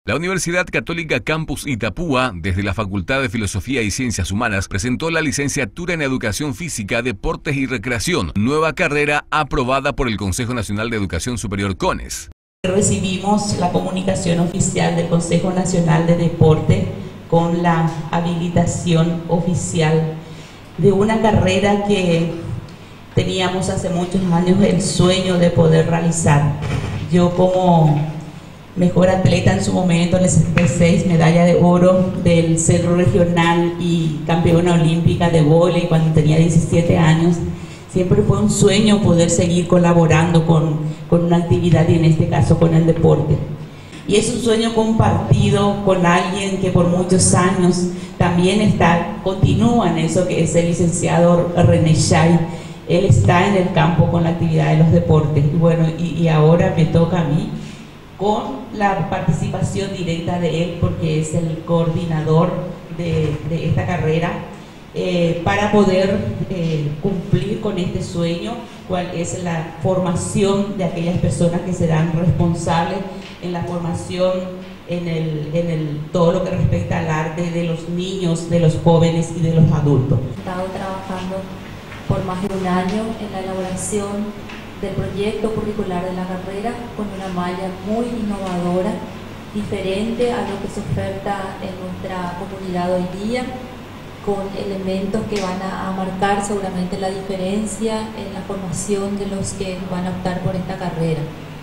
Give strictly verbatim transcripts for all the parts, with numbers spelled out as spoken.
La Universidad Católica Campus Itapúa, desde la Facultad de Filosofía y Ciencias Humanas, presentó la licenciatura en Educación Física, Deportes y Recreación, nueva carrera aprobada por el Consejo Nacional de Educación Superior CONES. Recibimos la comunicación oficial del Consejo Nacional de Deporte con la habilitación oficial de una carrera que teníamos hace muchos años el sueño de poder realizar. Yo como mejor atleta en su momento, en el sesenta y seis, medalla de oro del centro regional y campeona olímpica de vóley cuando tenía diecisiete años. Siempre fue un sueño poder seguir colaborando con, con una actividad y en este caso con el deporte. Y es un sueño compartido con alguien que por muchos años también está, continúa en eso, que es el licenciado René Chay. Él está en el campo con la actividad de los deportes. Y bueno, y, y ahora me toca a mí, con la participación directa de él, porque es el coordinador de, de esta carrera, eh, para poder eh, cumplir con este sueño, cuál es la formación de aquellas personas que serán responsables en la formación, en, el, en el, todo lo que respecta al arte de los niños, de los jóvenes y de los adultos. He estado trabajando por más de un año en la elaboración del proyecto curricular de la carrera, con una malla muy innovadora, diferente a lo que se oferta en nuestra comunidad hoy día, con elementos que van a, a marcar seguramente la diferencia en la formación de los que van a optar por esta carrera.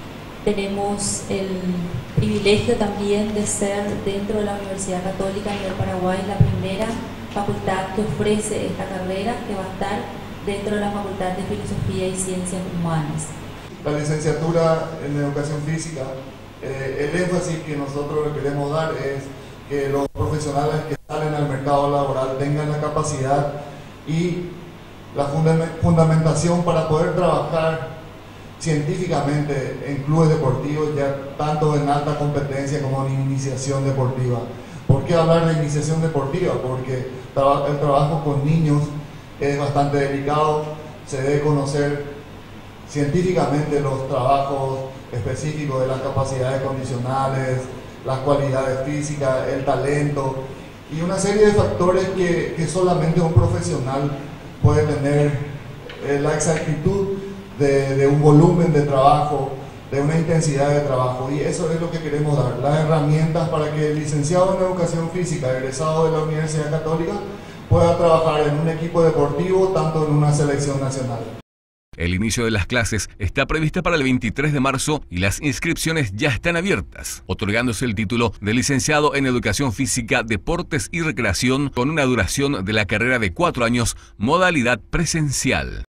Tenemos el privilegio también de ser, dentro de la Universidad Católica a nivel Paraguay, la primera facultad que ofrece esta carrera, que va a estar dentro de la Facultad de Filosofía y Ciencias Humanas. La licenciatura en Educación Física, eh, el énfasis que nosotros le queremos dar es que los profesionales que salen al mercado laboral tengan la capacidad y la fundamentación para poder trabajar científicamente en clubes deportivos, ya tanto en alta competencia como en iniciación deportiva. ¿Por qué hablar de iniciación deportiva? Porque el trabajo con niños es bastante delicado, se debe conocer científicamente los trabajos específicos de las capacidades condicionales, las cualidades físicas, el talento y una serie de factores que, que solamente un profesional puede tener eh, la exactitud de, de un volumen de trabajo, de una intensidad de trabajo, y eso es lo que queremos dar, las herramientas para que el licenciado en Educación Física, egresado de la Universidad Católica, pueda trabajar en un equipo deportivo, tanto en una selección nacional. El inicio de las clases está prevista para el veintitrés de marzo y las inscripciones ya están abiertas, otorgándose el título de licenciado en Educación Física, Deportes y Recreación con una duración de la carrera de cuatro años, modalidad presencial.